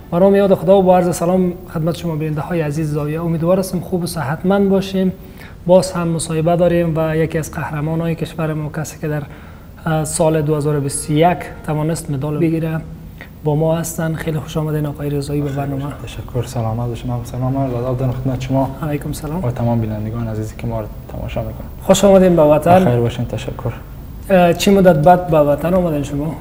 برام یاد خدا و با عرض سلام خدمت شما بیننده های عزیز زاویه. امیدوار هستم خوب و صحتمند باشیم. باز هم مصاحبه داریم و یکی از قهرمان های کشور ما، کسی که در سال 2021 توانست مدال بگیره با ما هستن. خیلی خوش آمدین آقای رضایی به برنامه. تشکر. سلامت باشید. سلام عرض دارم خدمت شما. علیکم سلام و تمام بینندگان عزیزی که ما رو تماشا میکنن. خوش آمدین به وطن. خیر باشین. تشکر. چه مدت بعد به وطن آمدین شما؟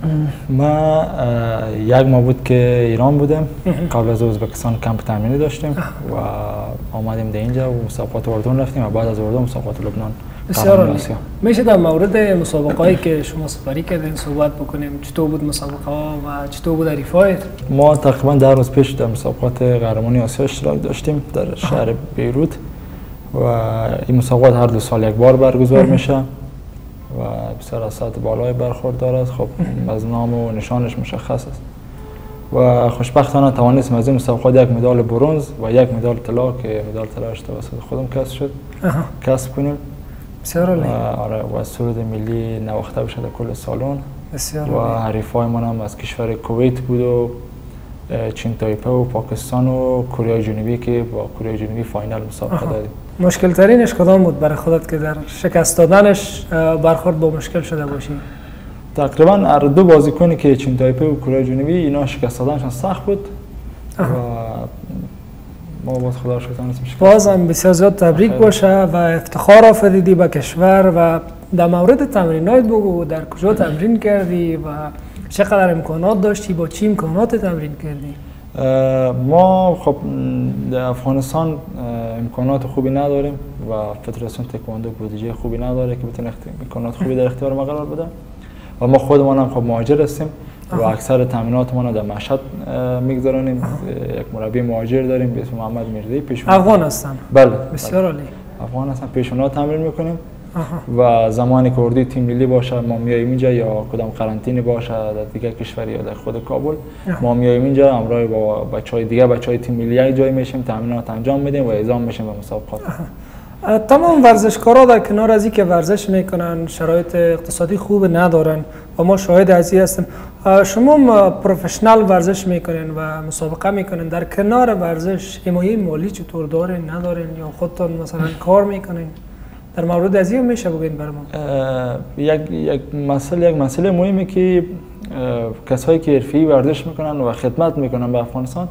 ما یک ماه بود که ایران بودیم. قبل از ازبکستان کمپ تمرینی داشتیم و آمدیم در اینجا و مسابقات اردن رفتیم و بعد از اردن مسابقات لبنان. بسیار عالی. میشه در مورد مسابقه‌ای که شما سپری کردین صحبت بکنیم؟ چطور بود مسابقه و چطور بود حریفایت؟ ما تقریبا 10 روز پیش در مسابقات قهرمانی آسیا اشتراک داشتیم در شهر بیروت و این مسابقات هر 2 سال یک بار برگزار میشه و بسیار از سطح بالای برخوردار است. خب از نام و نشانش مشخص است و خوشبختانه توانستیم از این مسابقات یک مدال برنز و یک مدال طلا که مدال طلاش توسط خودم کسب کنیم. بسیار عالی. آره و سرود ملی نواخته بشه در کل سالن. بسیار و حریفای ما هم از کشور کویت بود و چین تایپه و پاکستان و کره جنوبی که با کره جنوبی فاینال مسابقه دادیم. مشکل ترینش کدام بود برای خودت که در شکست دادنش برخورد با مشکل شده باشی؟ تقریبا هر 2 بازیکنی که چین تایپه و کره جنوبی اینا شکست دادنشان سخت بود و ما باز خدا رو شکر تونستیم شکست. بازم بسیار زیاد تبریک باشه و افتخار آفریدی به کشور. و در مورد تمرینات بگو، در کجا تمرین کردی و چقدر امکانات داشتی، با چی امکانات تمرین کردی؟ ما خب در افغانستان امکانات خوبی نداریم و فدراسیون تکواندو بودجه خوبی نداره که بتونه امکانات خوبی در اختیار ما قرار بده و ما خودمان هم خب مهاجر هستیم و اکثر تمریناتمان در مشهد میگذرانیم. یک مربی مهاجر داریم به اسم محمد میرزایی. پیشونا افغان هستن؟ بله. بسیار عالی. افغان هستن. پیشونا تمرین میکنیم و زمانی که اردوی تیم ملی باشه ما میایم اینجا یا کدام قرنطینه باشه در دیگر کشور یا در خود کابل ما میایم اینجا همراه با بچهای دیگه، بچهای تیم ملی یک جای میشیم، تمرینات انجام میدیم و اعزام میشیم به مسابقات. تمام ورزشکارا در کنار از اینکه ورزش میکنن شرایط اقتصادی خوب ندارن و ما شاهد از این هستیم. شما پروفشنال ورزش میکنین و مسابقه میکنین، در کنار ورزش حمایه مالی چطور دارین ندارین یا خودتون مثلا کار میکنین؟ در مورد از این میشه بگین برام. یک مسئله مهمه که کسایی که حرفه‌ای ورزش میکنن و خدمت میکنن به افغانستان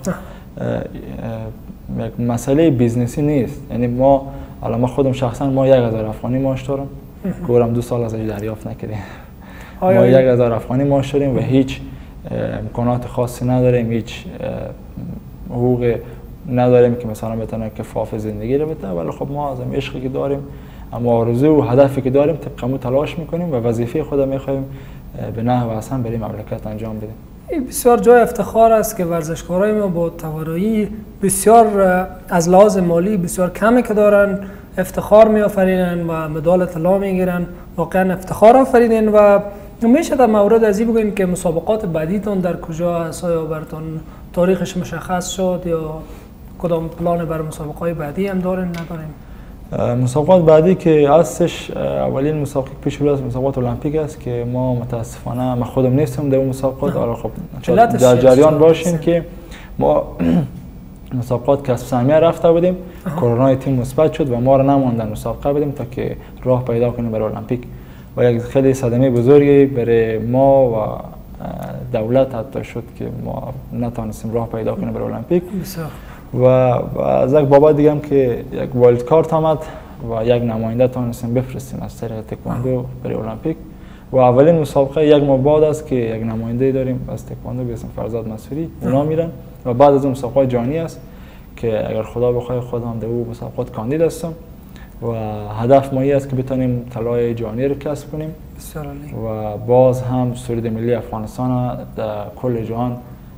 یک مسئله بیزنسی نیست. یعنی ما خودم شخصا ما 1000 افغانی معاش دارم. گورم 2 سال ازش دریافت نکردیم. ما 1000 افغانی معاش داریم و هیچ امکانات خاصی نداریم، هیچ حقوق نداریم که مثلا بتونه کفاف زندگی رو بده. ولی خب ما از عشقی که داریم، اما آرزو و هدفی که داریم طبق تلاش میکنیم و وظیفه خود میخوایم به نحو احسن برای مملکت انجام بدیم. این بسیار جای افتخار است که ورزشکارای ما با توانایی بسیار از لحاظ مالی بسیار کمی که دارن افتخار میآفرینن و مدال طلا میگیرن. واقعا افتخار آفریدین و میشه در مورد از این بگین که مسابقات بعدیتون در کجا است؟ یا براتون تاریخش مشخص شد یا کدام پلان برای مسابقات بعدی هم دارین ندارین؟ مسابقات بعدی که هستش اولین مسابقه پیش رو است مسابقات المپیک است که ما متاسفانه من خودم نیستم در اون مسابقات. حالا خب در جریان باشین که ما مسابقات کسب سهمیه رفته بودیم، کرونا تیم مثبت شد و ما رو نماندن مسابقه بدیم تا که راه پیدا کنیم برای المپیک و یک خیلی صدمه بزرگی برای ما و دولت حتی شد که ما نتونستیم راه پیدا کنیم برای المپیک. و از یک بابت دیگه هم که یک وایلد کارت آمد و یک نماینده تونستیم بفرستیم از طریق تکواندو برای المپیک و اولین مسابقه یک ماه بعد است که یک نماینده داریم از تکواندو به اسم فرزاد مسعودی. اونا میرن و بعد از اون مسابقات جهانی است که اگر خدا بخواد خودم در اون مسابقات کاندید هستم و هدف ما است که بتونیم طلای جهانی رو کسب کنیم و باز هم سرود ملی افغانستان در کل جهان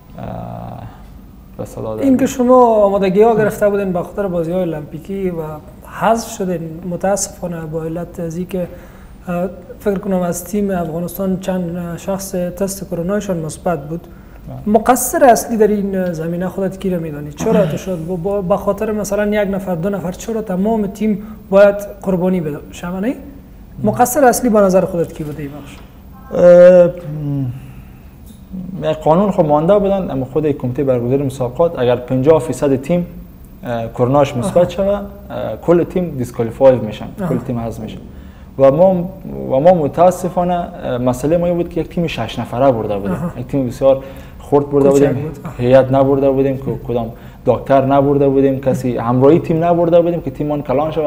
این که شما آمادگی ها گرفته بودین به خاطر بازی های المپیکی و حذف شدین متاسفانه با علت از اینکه فکر کنم از تیم افغانستان چند شخص تست کرونایشان مثبت بود. مقصر اصلی در این زمینه خودت کی را میدانی؟ چرا تو شد به خاطر مثلا 1 نفر 2 نفر چرا تمام تیم باید قربانی بده؟ شما مقصر اصلی به نظر خودت کی بوده؟ قانون خب مانده بودن، اما خود کمیته برگزاری مسابقات اگر 50% تیم کروناش مثبت شوه کل تیم دیسکوالیفای میشن، کل تیم حذف میشن. و ما متاسفانه مسئله ما بود که یک تیم 6 نفره برده بودیم، یک تیم بسیار خرد برده بودیم، هیئت نبرده بودیم، کدام دکتر نبرده بودیم، کسی همراهی تیم نبرده بودیم که تیممون کلان شد.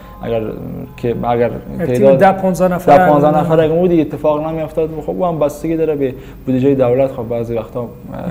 اگر تعداد 15 نفر اگه بود اتفاق نمیافتاد. خب هم بستگی داره به بودجه دولت، خب بعضی وقتا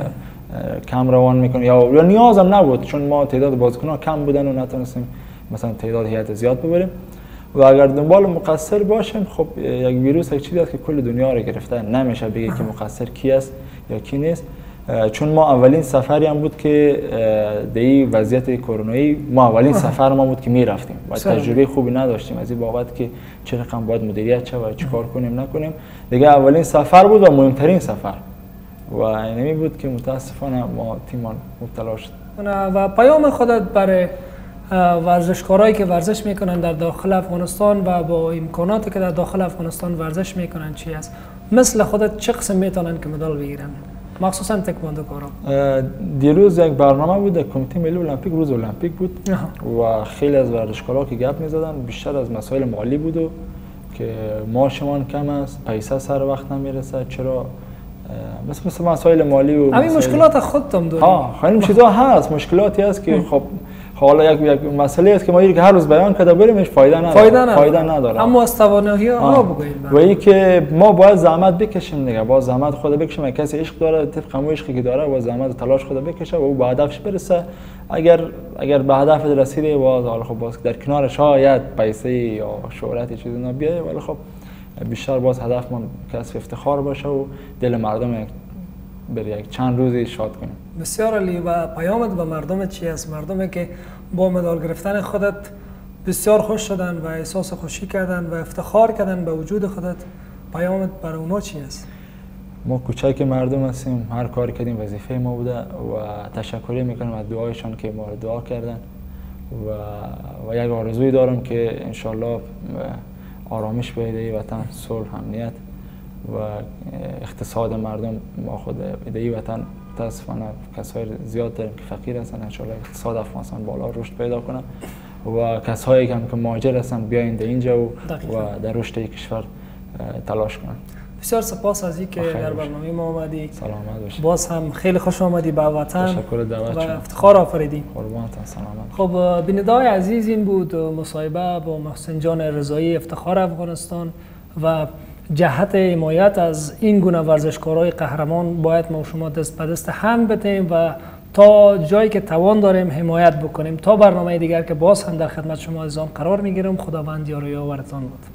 کم روان میکنه یا نیاز هم نبود، چون ما تعداد بازیکن‌ها کم بودن و نتونستیم مثلا تعداد هیئت زیاد ببریم. و اگر دنبال مقصر باشیم، خب یک ویروس یک چیزی است که کل دنیا رو گرفته، نمیشه بگی که مقصر کی است یا کی نیست. چون ما اولین سفری هم بود که در این وضعیت کرونایی ما اولین سفر ما بود که میرفتیم و تجربه خوبی نداشتیم از این بابت که چه رقم باید مدیریت شه و چیکار کنیم نکنیم. دیگه اولین سفر بود و مهمترین سفر و اینمی بود که متاسفانه ما تیمان مبتلا شد. و پیام خودت برای ورزشکارایی که ورزش میکنن در داخل افغانستان و با امکاناتی که در داخل افغانستان ورزش میکنن چی است؟ مثل خودت چه قسم میتونن که مدال بگیرن؟ مخصوصا تکواندوکارا. دیروز یک برنامه بود در کمیته ملی المپیک، روز المپیک بود و خیلی از ورزشکارا که گپ میزدن بیشتر از مسائل مالی بود و که معاشمان کم است، پیسه سر وقت نمیرسه، چرا مثل مسائل مالی و همین مشکلات خودتون دارید. خیلی چیزا هست، مشکلاتی هست که خب حالا یک مسئله است که ما که هر روز بیان کرده بریم هیچ فایده نداره. اما از توانایی‌ها بگویید. و این که ما باید زحمت بکشیم دیگه، با زحمت خود بکشیم. کسی عشق داره، طبق همون عشقی که داره با زحمت تلاش خود بکشه و او به هدفش برسه. اگر به هدف رسیده باز حالا خب باز در کنار شاید پیسه یا شهرت چیزی نبیه، ولی خب بیشتر باز هدفمون کسب افتخار باشه و دل مردم بر یک چند روزی شاد کنیم. بسیار عالی. و پیامت به مردم چی است؟ مردمی که با مدال گرفتن خودت بسیار خوش شدن و احساس خوشی کردن و افتخار کردن به وجود خودت، پیامت برای اونا چی است؟ ما کوچک مردم هستیم، هر کاری کردیم وظیفه ما بوده و تشکر میکنم از دعایشان که ما رو دعا کردن و یک آرزویی دارم که انشالله آرامش به این وطن، صلح، امنیت و اقتصاد مردم. ما خود ایده وطن متاسفانه کسای زیاد داریم که فقیر هستن، انشالله اقتصاد افغانستان بالا رشد پیدا کنه و کسایی که مهاجر هستن بیاین اینجا و در رشد کشور تلاش کنن. بسیار سپاس از اینکه در برنامه ما آمدی. سلامت باشید. باز هم خیلی خوش آمدی به وطن. تشکر دعوت و افتخار آفریدی. قربانتون، سلامت. خب بیننده‌های عزیز، این بود مصاحبه با محسن جان رضایی، افتخار افغانستان و جهت حمایت از این گونه ورزشکارای قهرمان باید ما و شما دست به دست هم بدیم و تا جایی که توان داریم حمایت بکنیم. تا برنامه دیگر که باز هم در خدمت شما عزیزان قرار میگیرم. خداوند یار و یاورتان بود.